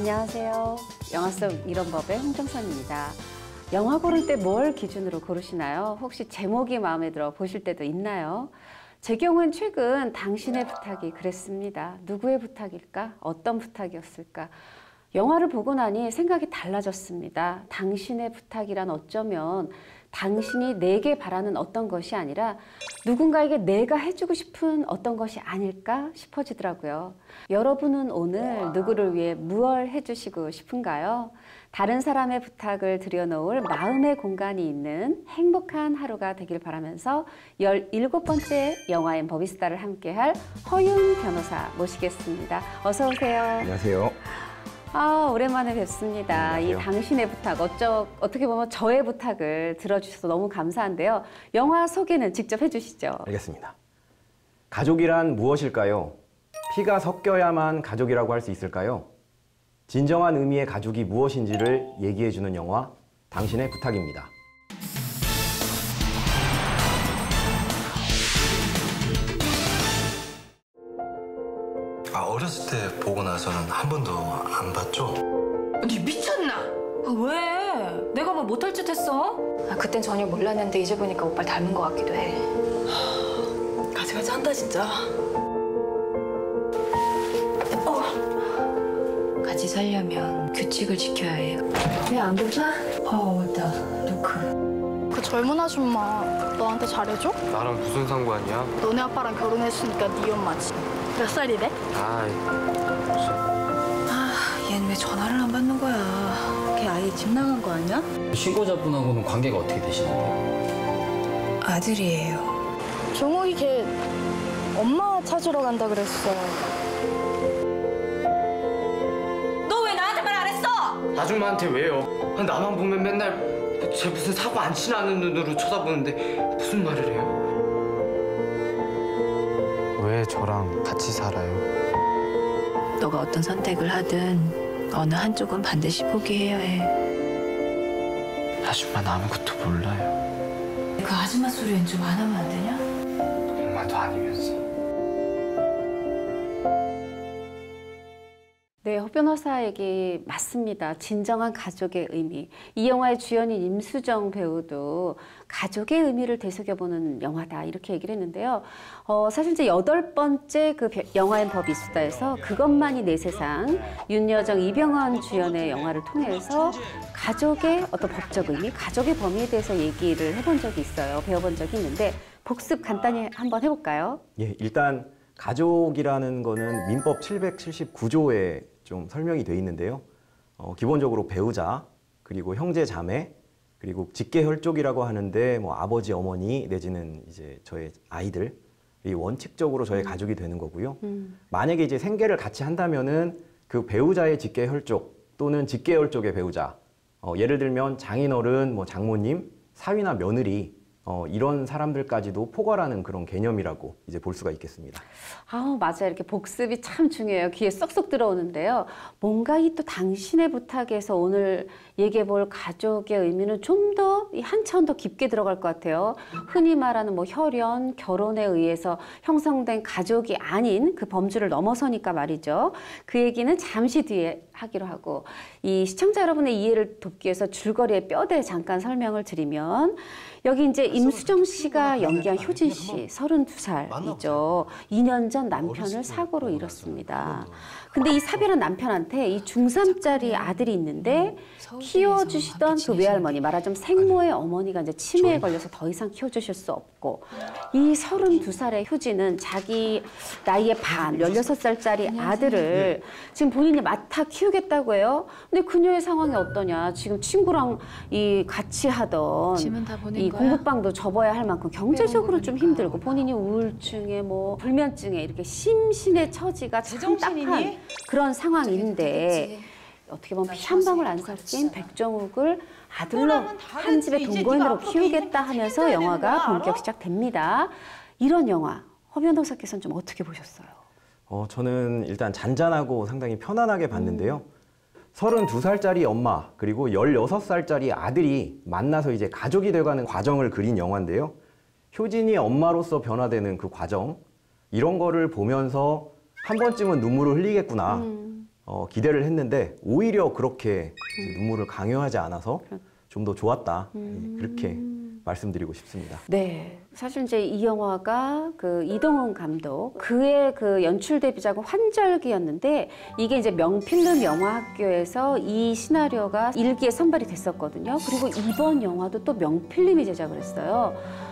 안녕하세요. 영화 속 이런 법의 홍정선입니다. 영화 고를 때 뭘 기준으로 고르시나요? 혹시 제목이 마음에 들어 보실 때도 있나요? 제 경우는 최근 당신의 부탁이 그랬습니다. 누구의 부탁일까? 어떤 부탁이었을까? 영화를 보고 나니 생각이 달라졌습니다. 당신의 부탁이란 어쩌면 당신이 내게 바라는 어떤 것이 아니라 누군가에게 내가 해주고 싶은 어떤 것이 아닐까 싶어지더라고요. 여러분은 오늘 누구를 위해 무얼 해주시고 싶은가요? 다른 사람의 부탁을 들여놓을 마음의 공간이 있는 행복한 하루가 되길 바라면서 17번째 영화인 버비스타를 함께할 허윤 변호사 모시겠습니다. 어서 오세요. 안녕하세요. 오랜만에 뵙습니다. 안녕하세요. 이 당신의 부탁, 어떻게 보면 저의 부탁을 들어주셔서 너무 감사한데요. 영화 소개는 직접 해주시죠. 알겠습니다. 가족이란 무엇일까요? 피가 섞여야만 가족이라고 할 수 있을까요? 진정한 의미의 가족이 무엇인지를 얘기해주는 영화, 당신의 부탁입니다. 어렸을 때 보고 나서는 한 번도 안 봤죠? 니 미쳤나? 왜? 내가 뭐 못할 짓 했어? 그땐 전혀 몰랐는데 이제 보니까 오빠를 닮은 것 같기도 해. 가지가지 한다 진짜. 같이 살려면 규칙을 지켜야 해. 왜 안 보자? 맞다. 루크. 그 젊은 아줌마 너한테 잘해줘? 나랑 무슨 상관이야? 너네 아빠랑 결혼했으니까 네 엄마지. 몇 살이래? 얘는 왜 전화를 안 받는 거야? 걔 아예 집 나간 거 아니야? 신고자분하고는 관계가 어떻게 되시는데요? 아들이에요. 종욱이 걔 엄마 찾으러 간다 그랬어. 너 왜 나한테 말 안 했어? 아줌마한테 왜요? 나만 보면 맨날 쟤 무슨 사고 안 치나는 눈으로 쳐다보는데 무슨 말을 해요? 왜 저랑 같이 살아요? 너가 어떤 선택을 하든 어느 한쪽은 반드시 포기해야 해. 아줌마는 아무것도 몰라요. 그 아줌마 소리는 좀 안 하면 안 되냐? 엄마도 아니면서. 네, 허 변호사 얘기 맞습니다. 진정한 가족의 의미. 이 영화의 주연인 임수정 배우도 가족의 의미를 되새겨보는 영화다 이렇게 얘기를 했는데요. 사실 이제 8번째 그 영화인 버비스타에서 그것만이 내 세상, 윤여정, 이병헌 주연의 영화를 통해서 가족의 어떤 법적 의미, 가족의 범위에 대해서 얘기를 해본 적이 있어요. 배워본 적이 있는데 복습 간단히 한번 해볼까요? 예, 일단 가족이라는 거는 민법 779조에 좀 설명이 돼 있는데요. 기본적으로 배우자, 그리고 형제, 자매, 그리고 직계혈족이라고 하는데 뭐 아버지, 어머니 내지는 이제 저의 아이들이 원칙적으로 저의 가족이 되는 거고요. 만약에 이제 생계를 같이 한다면은 그 배우자의 직계혈족 또는 직계혈족의 배우자, 예를 들면 장인어른, 뭐 장모님, 사위나 며느리 이런 사람들까지도 포괄하는 그런 개념이라고 이제 볼 수가 있겠습니다. 맞아요. 이렇게 복습이 참 중요해요. 귀에 쏙쏙 들어오는데요. 뭔가 이 또 당신의 부탁에서 오늘 얘기해 볼 가족의 의미는 좀 더 한참 더 깊게 들어갈 것 같아요. 흔히 말하는 뭐 혈연, 결혼에 의해서 형성된 가족이 아닌 그 범주를 넘어서니까 말이죠. 그 얘기는 잠시 뒤에 하기로 하고, 이 시청자 여러분의 이해를 돕기 위해서 줄거리의 뼈대 잠깐 설명을 드리면, 여기 이제 임수정 씨가 연기한 효진 씨, 32살이죠. 2년 전 남편을 사고로 잃었습니다. 근데 이 사별한 남편한테 이 중3짜리 아들이 있는데 키워주시던 그 외할머니, 말하자면 생모의 어머니가 이제 치매에 걸려서 더 이상 키워주실 수 없고, 이 32살의 효진은 자기 나이의 반, 16살짜리 아들을 지금 본인이 맡아 키우겠다고 해요. 근데 그녀의 상황이 어떠냐. 지금 친구랑 같이 하던 이 공부방도 접어야 할 만큼 경제적으로 좀 힘들고, 본인이 우울증에 뭐 불면증에 이렇게 심신의 처지가 참 딱한 그런 상황인데, 어떻게 보면 피 한 방울 안 섞인 백정욱을 아들로 한 집의 동거인으로 키우겠다 하면서 영화가 본격 시작됩니다. 이런 영화 허 변호사께서는 좀 어떻게 보셨어요? 저는 일단 잔잔하고 상당히 편안하게 봤는데요. 32살짜리 엄마 그리고 16살짜리 아들이 만나서 이제 가족이 돼가는 과정을 그린 영화인데요. 효진이 엄마로서 변화되는 그 과정, 이런 거를 보면서 한 번쯤은 눈물을 흘리겠구나. 기대를 했는데 오히려 그렇게 이제 눈물을 강요하지 않아서 좀 더 좋았다. 그렇게 말씀드리고 싶습니다. 네, 사실 이제 이 영화가 그 이동훈 감독 그의 그 연출 데뷔작은 환절기였는데 이게 이제 명필름 영화학교에서 이 시나리오가 일기에 선발이 됐었거든요. 그리고 이번 영화도 또 명필름이 제작을 했어요.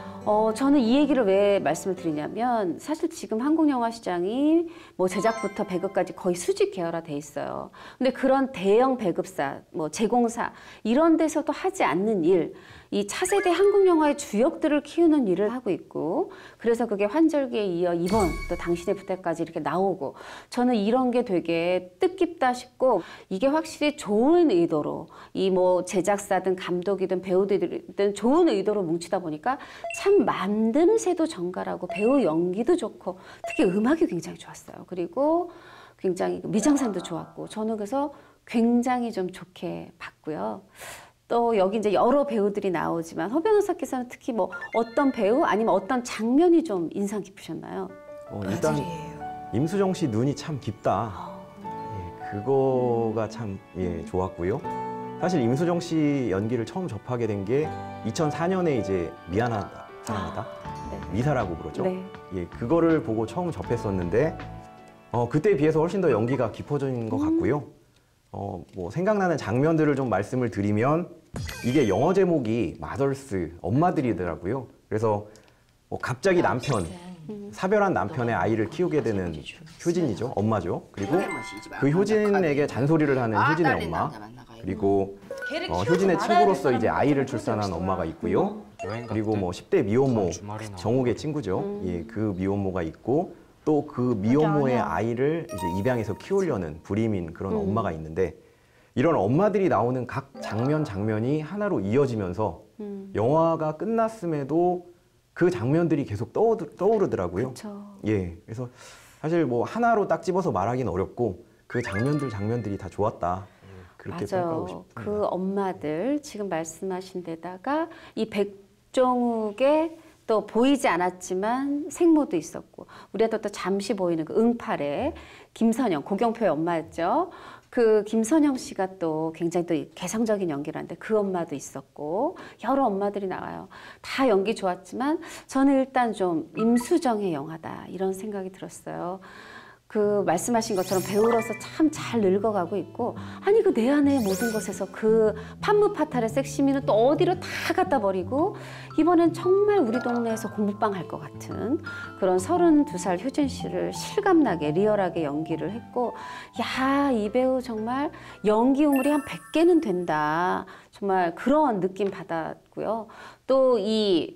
저는 이 얘기를 왜 말씀을 드리냐면 사실 지금 한국 영화 시장이 뭐 제작부터 배급까지 거의 수직 계열화돼 있어요. 근데 그런 대형 배급사, 뭐 제공사 이런 데서도 하지 않는 일, 이 차세대 한국 영화의 주역들을 키우는 일을 하고 있고 그래서 그게 환절기에 이어 이번 또 당신의 부탁까지 이렇게 나오고 저는 이런 게 되게 뜻깊다 싶고 이게 확실히 좋은 의도로 이 뭐 제작사든 감독이든 배우들이든 좋은 의도로 뭉치다 보니까 참 만듦새도 정갈하고 배우 연기도 좋고 특히 음악이 굉장히 좋았어요. 그리고 굉장히 미장센도 좋았고 저는 그래서 굉장히 좀 좋게 봤고요. 또 여기 이제 여러 배우들이 나오지만 허 변호사께서는 특히 뭐 어떤 배우 아니면 어떤 장면이 좀 인상 깊으셨나요? 일단 임수정 씨 눈이 참 깊다. 예, 그거가 참 좋았고요. 사실 임수정 씨 연기를 처음 접하게 된 게 2004년에 이제 미안하다, 사랑하다, 미사라고 그러죠. 네. 예, 그거를 보고 처음 접했었는데 그때에 비해서 훨씬 더 연기가 깊어진 것 같고요. 뭐 생각나는 장면들을 좀 말씀을 드리면 이게 영어 제목이 마더스, 엄마들이더라고요. 그래서 뭐 갑자기 남편, 사별한 남편의 아이를 키우게 되는 효진이죠. 엄마죠. 그리고 그 효진에게 잔소리를 하는 효진의 엄마. 그리고 효진의 친구로서 이제 아이를 출산한 엄마가 있고요. 그리고 뭐 10대 미혼모, 정욱의 친구죠. 예, 그 미혼모가 있고 또 그 미혼모의 아이를 이제 입양해서 키우려는 불임인 그런 엄마가 있는데 이런 엄마들이 나오는 각 장면이 하나로 이어지면서 영화가 끝났음에도 그 장면들이 계속 떠오르더라고요. 그쵸. 예, 그래서 사실 뭐 하나로 딱 집어서 말하기는 어렵고 그 장면들이 다 좋았다. 그렇게 평가하고 맞아요. 싶습니다. 그 엄마들 지금 말씀하신 데다가 이 백종욱의 또 보이지 않았지만 생모도 있었고 우리가 또 잠시 보이는 그 응팔의 김선영, 고경표의 엄마였죠. 그 김선영 씨가 또 굉장히 또 개성적인 연기를 하는데 그 엄마도 있었고 여러 엄마들이 나와요. 다 연기 좋았지만 저는 일단 좀 임수정의 영화다 이런 생각이 들었어요. 그 말씀하신 것처럼 배우로서 참 잘 늙어가고 있고 아니 그 내 안의 모든 것에서 그 판무파탈의 섹시미는 또 어디로 다 갖다 버리고 이번엔 정말 우리 동네에서 공부방 할 것 같은 그런 32살 효진 씨를 실감나게 리얼하게 연기를 했고 야, 이 배우 정말 연기 우물이 한 100개는 된다. 정말 그런 느낌 받았고요. 또 이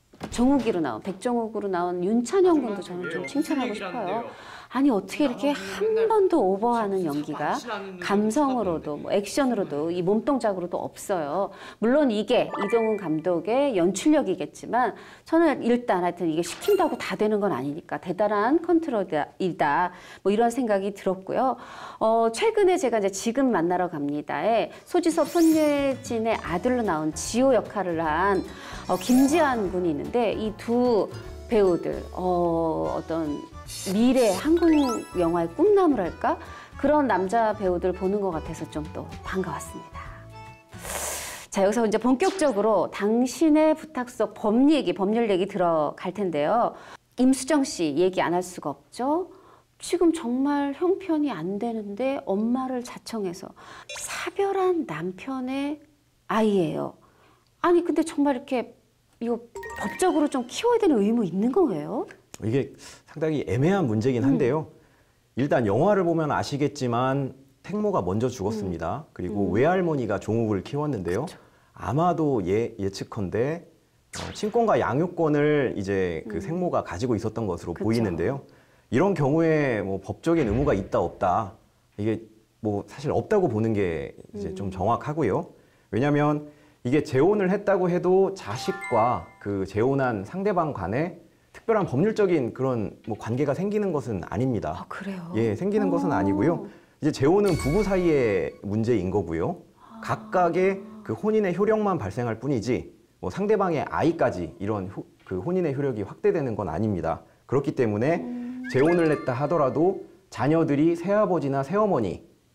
백종욱으로 나온 윤찬영 군도 저는 좀 칭찬하고 싶어요. 아니 어떻게 이렇게 한 번도 오버하는 연기가 감성으로도 뭐 액션으로도 이 몸동작으로도 없어요. 물론 이게 이동훈 감독의 연출력이겠지만 저는 일단 하여튼 이게 시킨다고 다 되는 건 아니니까 대단한 컨트롤이다. 뭐 이런 생각이 들었고요. 최근에 제가 이제 지금 만나러 갑니다에 소지섭 손예진의 아들로 나온 지호 역할을 한 김지한 군이 있는데 이 두 배우들 어떤 미래 한국 영화의 꿈나무랄까? 그런 남자 배우들 보는 것 같아서 좀 또 반가웠습니다. 자, 여기서 이제 본격적으로 당신의 부탁 속 법률 얘기 들어갈 텐데요. 임수정 씨 얘기 안 할 수가 없죠. 지금 정말 형편이 안 되는데 엄마를 자청해서 사별한 남편의 아이예요. 아니 근데 정말 이렇게 이거 법적으로 좀 키워야 되는 의무 있는 거예요? 이게 상당히 애매한 문제긴 한데요. 일단 영화를 보면 아시겠지만 생모가 먼저 죽었습니다. 그리고 외할머니가 종욱을 키웠는데요. 그쵸. 아마도 예측컨대 친권과 양육권을 이제 그 생모가 가지고 있었던 것으로 그쵸. 보이는데요. 이런 경우에 뭐 법적인 의무가 있다 없다 이게 뭐 사실 없다고 보는 게 이제 좀 정확하고요. 왜냐하면 이게 재혼을 했다고 해도 자식과 그 재혼한 상대방 간에 특별한 법률적인 그런 뭐 관계가 생기는 것은 아닙니다. 아, 그래요? 예, 생기는 것은 아니고요. 이제 재혼은 부부 사이의 문제인 거고요. 각각의 그 혼인의 효력만 발생할 뿐이지 뭐 상대방의 아이까지 이런 그 혼인의 효력이 확대되는 건 아닙니다. 그렇기 때문에 재혼을 했다 하더라도 자녀들이 새아버지나 새어머니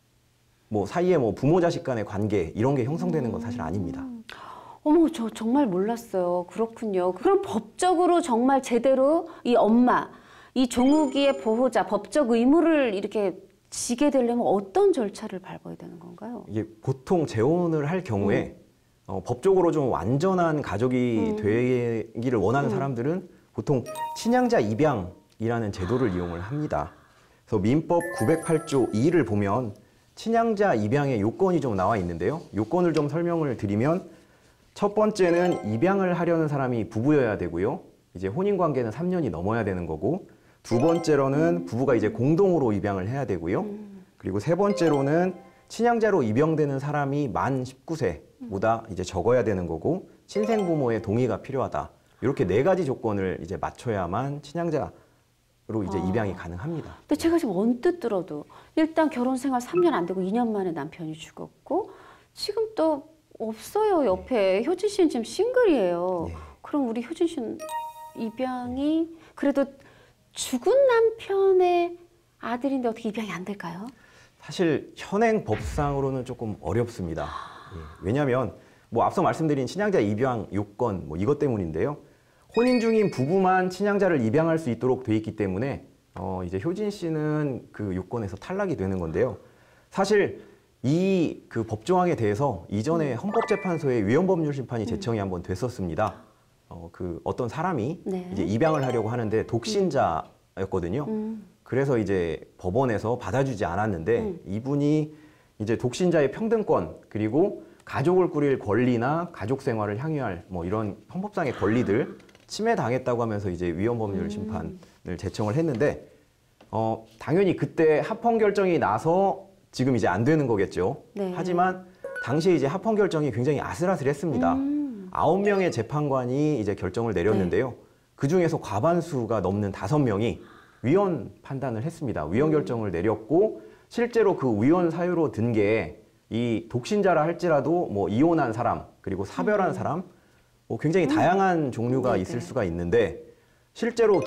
뭐 사이에 뭐 부모 자식 간의 관계 이런 게 형성되는 건 사실 아닙니다. 어머, 저 정말 몰랐어요. 그렇군요. 그럼 법적으로 정말 제대로 이 엄마, 이 종욱이의 보호자, 법적 의무를 이렇게 지게 되려면 어떤 절차를 밟아야 되는 건가요? 이게 보통 재혼을 할 경우에 법적으로 좀 완전한 가족이 되기를 원하는 사람들은 보통 친양자 입양이라는 제도를 이용을 합니다. 그래서 민법 908조 2를 보면 친양자 입양의 요건이 좀 나와 있는데요. 요건을 좀 설명을 드리면 첫 번째는 입양을 하려는 사람이 부부여야 되고요. 이제 혼인 관계는 3년이 넘어야 되는 거고, 두 번째로는 부부가 이제 공동으로 입양을 해야 되고요. 그리고 세 번째로는 친양자로 입양되는 사람이 만 19세보다 이제 적어야 되는 거고, 친생 부모의 동의가 필요하다. 이렇게 네 가지 조건을 이제 맞춰야만 친양자로 이제 입양이 가능합니다. 근데 제가 지금 언뜻 들어도 일단 결혼 생활 3년 안 되고 2년 만에 남편이 죽었고 지금 또 없어요. 옆에 효진 씨는 지금 싱글이에요. 네. 그럼 우리 효진 씨는 입양이 그래도 죽은 남편의 아들인데 어떻게 입양이 안 될까요? 사실 현행 법상으로는 조금 어렵습니다. 왜냐하면 뭐 앞서 말씀드린 친양자 입양 요건 뭐 이것 때문인데요. 혼인 중인 부부만 친양자를 입양할 수 있도록 돼 있기 때문에 이제 효진 씨는 그 요건에서 탈락이 되는 건데요. 사실 이 그 법조항에 대해서 이전에 헌법재판소에 위헌법률 심판이 제청이 한번 됐었습니다. 그 어떤 사람이 네. 이제 입양을 하려고 하는데 독신자였거든요. 그래서 이제 법원에서 받아주지 않았는데 이분이 이제 독신자의 평등권 그리고 가족을 꾸릴 권리나 가족 생활을 향유할 뭐 이런 헌법상의 권리들 침해당했다고 하면서 이제 위헌법률 심판을 제청을 했는데 당연히 그때 합헌 결정이 나서 지금 이제 안 되는 거겠죠. 네. 하지만 당시에 이제 합헌 결정이 굉장히 아슬아슬했습니다. 9명의 재판관이 이제 결정을 내렸는데요. 그 중에서 과반수가 넘는 5명이 위헌 판단을 했습니다. 위헌 결정을 내렸고 실제로 그 위헌 사유로 든 게 이 독신자라 할지라도 뭐 이혼한 사람 그리고 사별한 사람 뭐 굉장히 다양한 종류가 네네. 있을 수가 있는데 실제로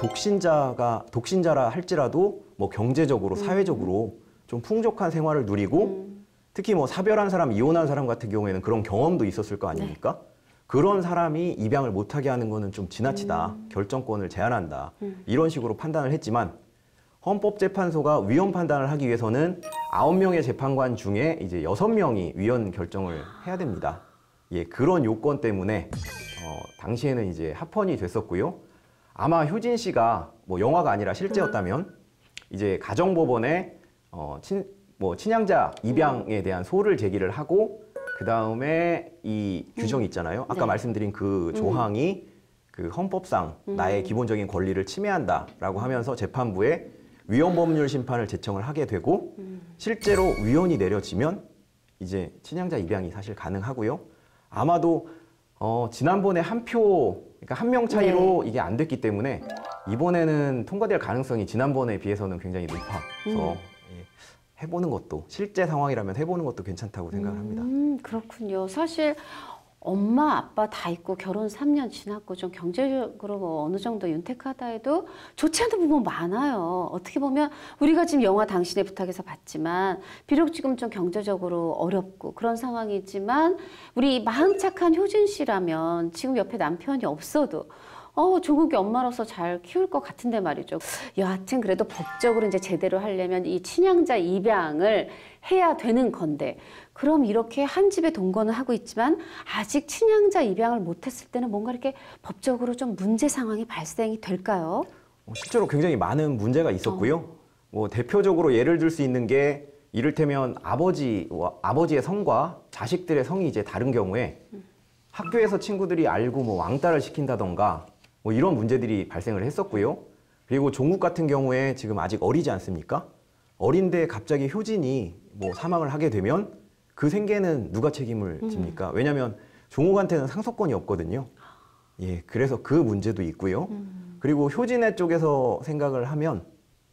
독신자라 할지라도 뭐 경제적으로 사회적으로 좀 풍족한 생활을 누리고 특히 뭐 사별한 사람, 이혼한 사람 같은 경우에는 그런 경험도 있었을 거 아닙니까? 그런 사람이 입양을 못하게 하는 거는 좀 지나치다. 결정권을 제한한다. 이런 식으로 판단을 했지만 헌법재판소가 위헌 판단을 하기 위해서는 9명의 재판관 중에 이제 6명이 위헌 결정을 해야 됩니다. 예, 그런 요건 때문에 당시에는 이제 합헌이 됐었고요. 아마 효진 씨가 뭐 영화가 아니라 실제였다면 이제 가정법원에 친양자 입양에 대한 소를 제기를 하고 그 다음에 이 규정이 있잖아요. 아까 네. 말씀드린 그 조항이 그 헌법상 나의 기본적인 권리를 침해한다라고 하면서 재판부에 위헌법률 심판을 제청을 하게 되고 실제로 위헌이 내려지면 이제 친양자 입양이 사실 가능하고요. 아마도 지난번에 그러니까 한 명 차이로 이게 안 됐기 때문에 이번에는 통과될 가능성이 지난번에 비해서는 굉장히 높아서 해보는 것도 실제 상황이라면 해보는 것도 괜찮다고 생각을 합니다. 그렇군요. 사실 엄마, 아빠 다 있고 결혼 3년 지났고 좀 경제적으로 뭐 어느 정도 윤택하다 해도 좋지 않은 부분 많아요. 어떻게 보면 우리가 지금 영화 당신의 부탁에서 봤지만 비록 지금 좀 경제적으로 어렵고 그런 상황이지만 우리 마음 착한 효진 씨라면 지금 옆에 남편이 없어도 조국이 엄마로서 잘 키울 것 같은데 말이죠. 여하튼 그래도 법적으로 이제 제대로 하려면 이 친양자 입양을 해야 되는 건데 그럼 이렇게 한 집에 동거는 하고 있지만 아직 친양자 입양을 못했을 때는 뭔가 이렇게 법적으로 좀 문제 상황이 발생이 될까요? 실제로 굉장히 많은 문제가 있었고요. 뭐 대표적으로 예를 들 수 있는 게 이를테면 아버지의 성과 자식들의 성이 이제 다른 경우에 학교에서 친구들이 알고 뭐 왕따를 시킨다던가 뭐 이런 문제들이 발생을 했었고요. 그리고 종국 같은 경우에 지금 아직 어리지 않습니까? 어린데 갑자기 효진이 뭐 사망을 하게 되면 그 생계는 누가 책임을 집니까? 왜냐하면 종국한테는 상속권이 없거든요. 예, 그래서 그 문제도 있고요. 그리고 효진의 쪽에서 생각을 하면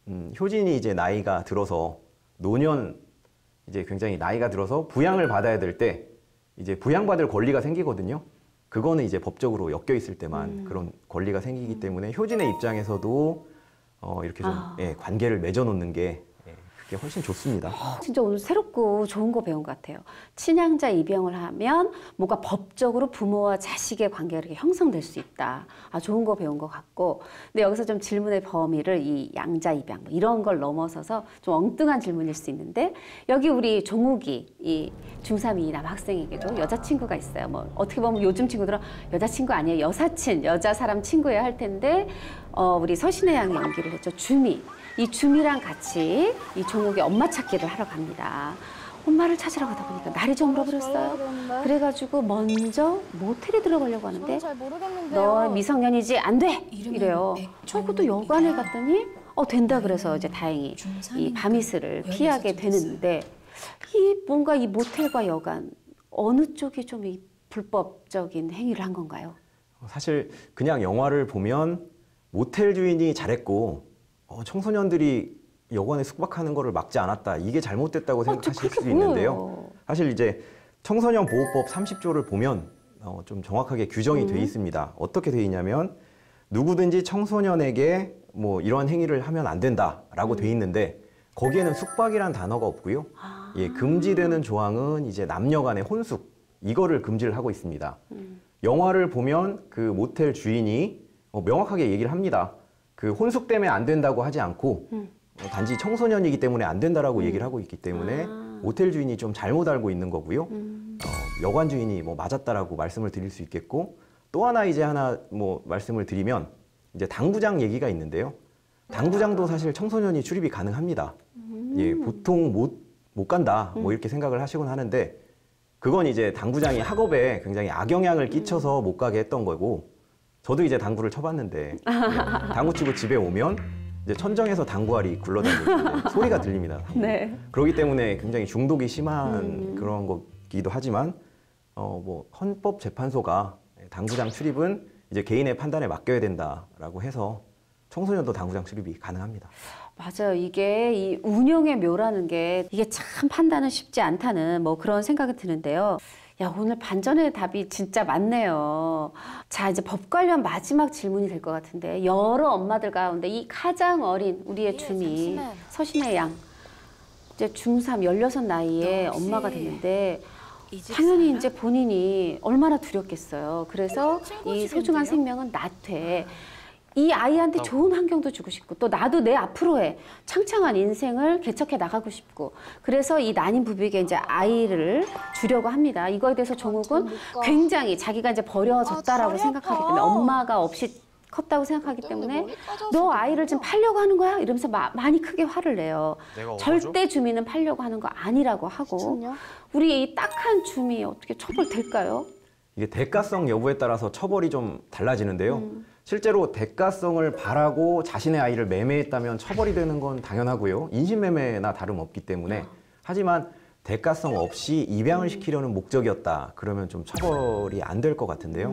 효진이 이제 나이가 들어서 노년 이제 굉장히 나이가 들어서 부양을 받아야 될 때 이제 부양받을 권리가 생기거든요. 그거는 이제 법적으로 엮여 있을 때만 그런 권리가 생기기 때문에 효진의 입장에서도 이렇게 좀 관계를 맺어놓는 게 그게 훨씬 좋습니다. 진짜 오늘 새롭고 좋은 거 배운 것 같아요. 친양자 입양을 하면 뭔가 법적으로 부모와 자식의 관계가 이렇게 형성될 수 있다. 아, 좋은 거 배운 것 같고. 근데 여기서 좀 질문의 범위를 이 양자 입양 뭐 이런 걸 넘어서서 좀 엉뚱한 질문일 수 있는데 여기 우리 종욱이 이 중3이 남학생에게도 여자친구가 있어요. 뭐 어떻게 보면 요즘 친구들은 여자친구 아니에요. 여사친, 여자 사람 친구여야 할 텐데 우리 서신의 양이 연기를 했죠. 주미. 이 주미랑 같이 이 종욱의 엄마 찾기를 하러 갑니다. 엄마를 찾으러 가다 보니까 날이 좀 물어버렸어요. 그래가지고 먼저 모텔에 들어가려고 하는데 잘 모르겠는데요. 너 미성년이지 안 돼! 이래요. 그것도 여관에 갔더니 된다 그래서 이제 다행히 이 밤이슬을 피하게 되는데 이 뭔가 이 모텔과 여관 어느 쪽이 좀 이 불법적인 행위를 한 건가요? 사실 그냥 영화를 보면 모텔 주인이 잘했고 청소년들이 여관에 숙박하는 거를 막지 않았다. 이게 잘못됐다고 생각하실 수 있는데요. 사실 이제 청소년 보호법 30조를 보면 좀 정확하게 규정이 돼 있습니다. 어떻게 돼 있냐면 누구든지 청소년에게 뭐 이런 행위를 하면 안 된다라고 돼 있는데 거기에는 숙박이란 단어가 없고요. 예, 금지되는 조항은 이제 남녀 간의 혼숙 이거를 금지를 하고 있습니다. 영화를 보면 그 모텔 주인이 명확하게 얘기를 합니다. 그 혼숙 때문에 안 된다고 하지 않고 단지 청소년이기 때문에 안 된다라고 얘기를 하고 있기 때문에 모텔 주인이 좀 잘못 알고 있는 거고요. 여관 주인이 뭐 맞았다라고 말씀을 드릴 수 있겠고 또 하나 이제 하나 뭐 말씀을 드리면 이제 당구장 얘기가 있는데요. 당구장도 사실 청소년이 출입이 가능합니다. 예, 보통 못 간다 뭐 이렇게 생각을 하시곤 하는데 그건 이제 당구장이 학업에 굉장히 악영향을 끼쳐서 못 가게 했던 거고 저도 이제 당구를 쳐봤는데 당구 치고 집에 오면 이제 천정에서 당구알이 굴러다니는 소리가 들립니다. 네. 그렇기 때문에 굉장히 중독이 심한 그런 거기도 하지만 뭐 헌법재판소가 당구장 출입은 이제 개인의 판단에 맡겨야 된다라고 해서 청소년도 당구장 출입이 가능합니다. 맞아요. 이게 이 운영의 묘라는 게 이게 참 판단은 쉽지 않다는 뭐 그런 생각이 드는데요. 야, 오늘 반전의 답이 진짜 많네요. 자, 이제 법 관련 마지막 질문이 될 것 같은데 여러 엄마들 가운데 이 가장 어린 우리의 주미 서신의 양 이제 중3 16 나이에 엄마가 됐는데 당연히 이제 본인이 얼마나 두렵겠어요. 그래서 이 소중한 생명은 나퇴. 이 아이한테 좋은 환경도 주고 싶고 또 나도 내 앞으로의 창창한 인생을 개척해 나가고 싶고 그래서 이 난임 부부에게 이제 아이를 주려고 합니다. 이거에 대해서 종욱은 굉장히 자기가 이제 버려졌다라고 생각하기 때문에 엄마가 없이 컸다고 생각하기 때문에 너 아이를 지금 팔려고 하는 거야? 이러면서 많이 크게 화를 내요. 절대 주미는 팔려고 하는 거 아니라고 하고 우리 이 딱한 주미 어떻게 처벌될까요? 이게 대가성 여부에 따라서 처벌이 좀 달라지는데요. 실제로 대가성을 바라고 자신의 아이를 매매했다면 처벌이 되는 건 당연하고요. 인신매매나 다름없기 때문에. 하지만 대가성 없이 입양을 시키려는 목적이었다. 그러면 좀 처벌이 안 될 것 같은데요.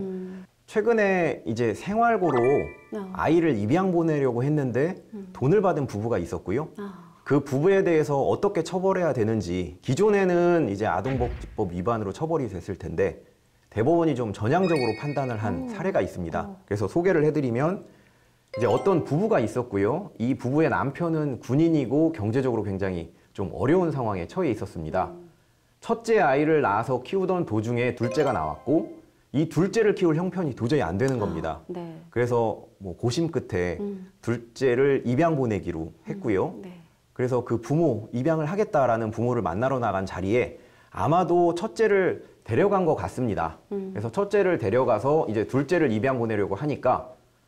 최근에 이제 생활고로 아이를 입양 보내려고 했는데 돈을 받은 부부가 있었고요. 그 부부에 대해서 어떻게 처벌해야 되는지 기존에는 이제 아동복지법 위반으로 처벌이 됐을 텐데 대법원이 좀 전향적으로 판단을 한 사례가 있습니다. 그래서 소개를 해드리면 이제 어떤 부부가 있었고요. 이 부부의 남편은 군인이고 경제적으로 굉장히 좀 어려운 상황에 처해 있었습니다. 첫째 아이를 낳아서 키우던 도중에 둘째가 나왔고 이 둘째를 키울 형편이 도저히 안 되는 겁니다. 네. 그래서 뭐 고심 끝에 둘째를 입양 보내기로 했고요. 네. 그래서 그 부모, 입양을 하겠다라는 부모를 만나러 나간 자리에 아마도 첫째를 데려간 것 같습니다. 그래서 첫째를 데려가서 이제 둘째를 입양 보내려고 하니까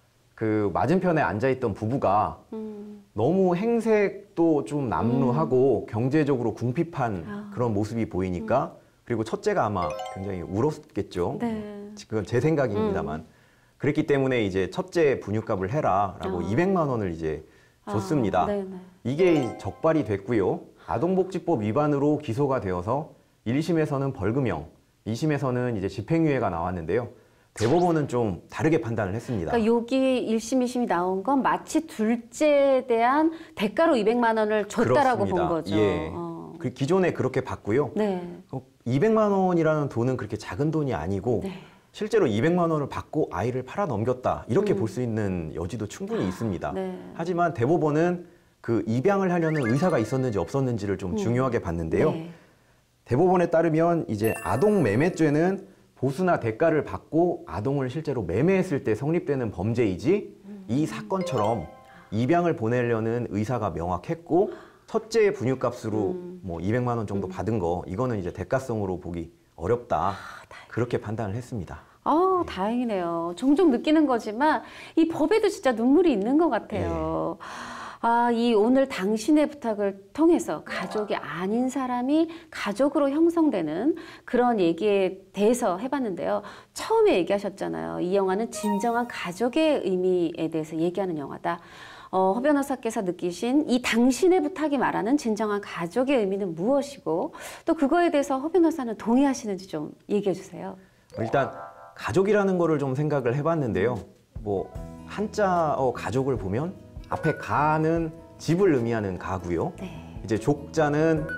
그 맞은편에 앉아있던 부부가 너무 행색도 좀 남루하고 경제적으로 궁핍한 그런 모습이 보이니까 그리고 첫째가 아마 굉장히 울었겠죠. 네. 지금 제 생각입니다만. 그랬기 때문에 이제 첫째 분유값을 해라라고 200만 원을 이제 줬습니다. 이게 적발이 됐고요. 아동복지법 위반으로 기소가 되어서 1심에서는 벌금형, 2심에서는 이제 집행유예가 나왔는데요. 대법원은 좀 다르게 판단을 했습니다. 그러니까 여기 1심, 2심이 나온 건 마치 둘째에 대한 대가로 200만 원을 줬다라고 그렇습니다. 본 거죠. 예. 그 기존에 그렇게 받고요. 네. 200만 원이라는 돈은 그렇게 작은 돈이 아니고 네. 실제로 200만 원을 받고 아이를 팔아 넘겼다. 이렇게 볼 수 있는 여지도 충분히 있습니다. 네. 하지만 대법원은 그 입양을 하려는 의사가 있었는지 없었는지를 좀 중요하게 봤는데요. 네. 대법원에 따르면 이제 아동 매매죄는 보수나 대가를 받고 아동을 실제로 매매했을 때 성립되는 범죄이지 이 사건처럼 입양을 보내려는 의사가 명확했고 첫째 분유값으로 뭐 200만 원 정도 받은 거 이거는 이제 대가성으로 보기 어렵다. 그렇게 판단을 했습니다. 다행이네요. 종종 느끼는 거지만 이 법에도 진짜 눈물이 있는 것 같아요. 이 오늘 당신의 부탁을 통해서 가족이 아닌 사람이 가족으로 형성되는 그런 얘기에 대해서 해봤는데요. 처음에 얘기하셨잖아요. 이 영화는 진정한 가족의 의미에 대해서 얘기하는 영화다. 허 변호사께서 느끼신 이 당신의 부탁이 말하는 진정한 가족의 의미는 무엇이고 또 그거에 대해서 허 변호사는 동의하시는지 좀 얘기해 주세요. 일단 가족이라는 거를 좀 생각을 해봤는데요. 뭐 한자어 가족을 보면 앞에 가는 집을 의미하는 가고요. 네. 이제 족자는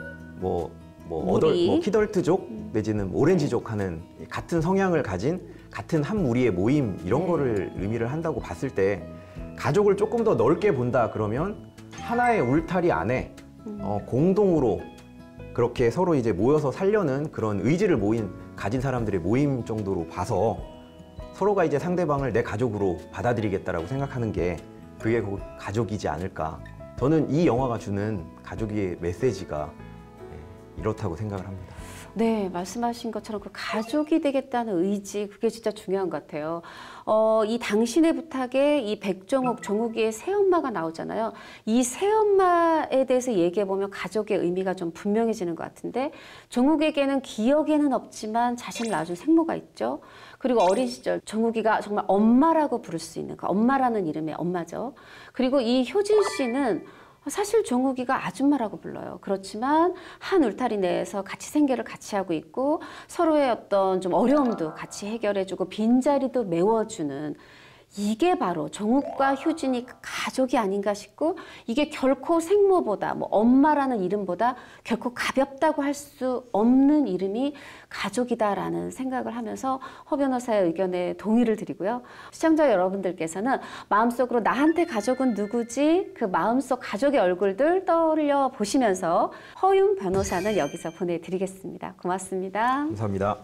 무리. 키덜트족 내지는 오렌지족 하는 같은 성향을 가진 같은 한 무리의 모임 이런 거를 의미를 한다고 봤을 때 가족을 조금 더 넓게 본다 그러면 하나의 울타리 안에 공동으로 그렇게 서로 이제 모여서 살려는 그런 의지를 가진 사람들의 모임 정도로 봐서 서로가 이제 상대방을 내 가족으로 받아들이겠다라고 생각하는 게 그게 가족이지 않을까. 저는 이 영화가 주는 가족의 메시지가 이렇다고 생각을 합니다. 네, 말씀하신 것처럼 그 가족이 되겠다는 의지, 그게 진짜 중요한 것 같아요. 이 당신의 부탁에 이 백종옥, 종욱이의 새엄마가 나오잖아요. 이 새엄마에 대해서 얘기해보면 가족의 의미가 좀 분명해지는 것 같은데 종욱에게는 기억에는 없지만 자신을 낳아준 생모가 있죠. 그리고 어린 시절 종욱이가 정말 엄마라고 부를 수 있는 그 엄마라는 이름의 엄마죠. 그리고 이 효진 씨는 사실 종욱이가 아줌마라고 불러요. 그렇지만 한 울타리 내에서 같이 생계를 같이 하고 있고 서로의 어떤 좀 어려움도 같이 해결해주고 빈자리도 메워주는 이게 바로 종욱과 효진이 가족이 아닌가 싶고 이게 결코 생모보다 뭐 엄마라는 이름보다 결코 가볍다고 할 수 없는 이름이 가족이다라는 생각을 하면서 허 변호사의 의견에 동의를 드리고요. 시청자 여러분들께서는 마음속으로 나한테 가족은 누구지? 그 마음속 가족의 얼굴들 떠올려 보시면서 허윤 변호사는 여기서 보내드리겠습니다. 고맙습니다. 감사합니다.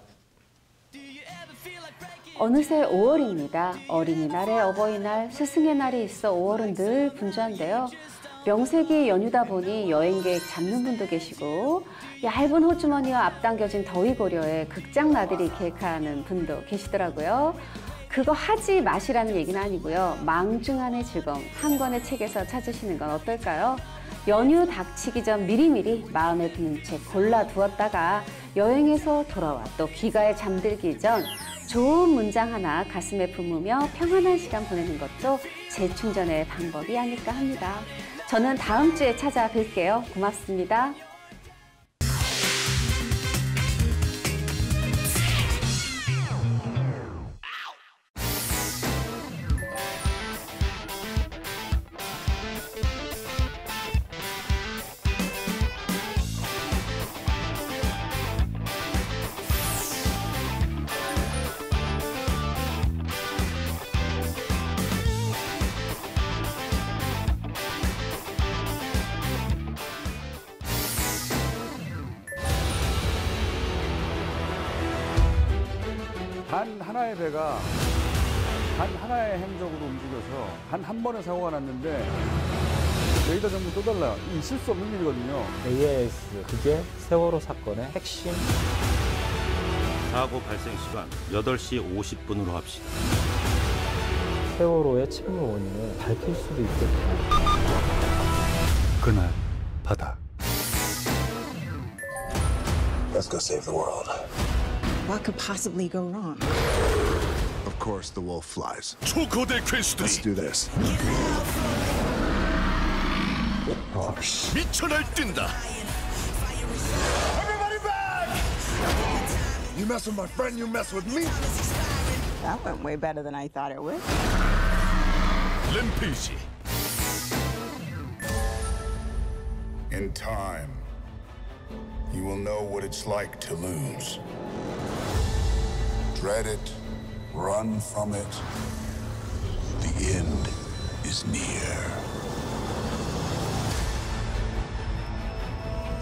어느새 5월입니다. 어린이날에 어버이날, 스승의 날이 있어 5월은 늘 분주한데요. 명색이 연휴다 보니 여행 계획 잡는 분도 계시고 얇은 호주머니와 앞당겨진 더위 고려에 극장 나들이 계획하는 분도 계시더라고요. 그거 하지 마시라는 얘기는 아니고요. 망중한의 즐거움 한 권의 책에서 찾으시는 건 어떨까요? 연휴 닥치기 전 미리미리 마음에 드는 책 골라두었다가 여행에서 돌아와 또 귀가에 잠들기 전 좋은 문장 하나 가슴에 품으며 평안한 시간 보내는 것도 재충전의 방법이 아닐까 합니다. 저는 다음 주에 찾아뵐게요. 고맙습니다. 단 하나의 배가 단 하나의 행적으로 움직여서 단 한 번의 사고가 났는데 레이더 전부 또 달라요. 있을 수 없는 일이거든요. AIS, 그게 세월호 사건의 핵심. 사고 발생 시간 8시 50분으로 합시다. 세월호의 침몰 원인을 밝힐 수도 있겠다. 그날 바다. Let's go save the world. What could possibly go wrong? Of course, the wolf flies. 초거대 괴수들이 Let's do this. 미쳐 날뛴다. Everybody back! You mess with my friend, you mess with me. That went way better than I thought it would. 램페이지. In time, you will know what it's like to lose. Dread it, run from it. The end is near.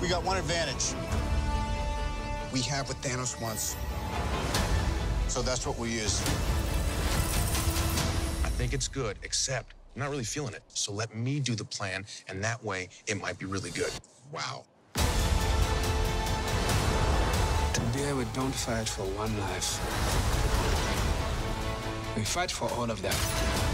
We got one advantage. We have what Thanos wants. So that's what we use. I think it's good, except I'm not really feeling it. So let me do the plan, and that way it might be really good. Wow. Today we don't fight for one life. We fight for all of them.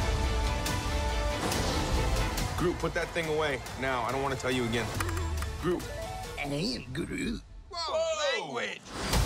Groot, put that thing away. Now, I don't want to tell you again. Groot. Hey, Groot. Whoa, language!